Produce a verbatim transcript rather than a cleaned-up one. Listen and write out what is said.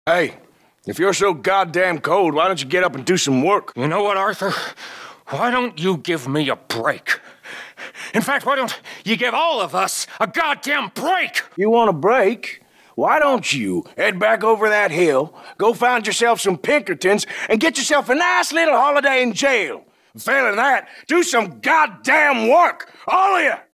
Hey, if you're so goddamn cold, why don't you get up and do some work? You know what, Arthur? Why don't you give me a break? In fact, why don't you give all of us a goddamn break? You want a break? Why don't you head back over that hill, go find yourself some Pinkertons, and get yourself a nice little holiday in jail? Failing that, do some goddamn work, all of you!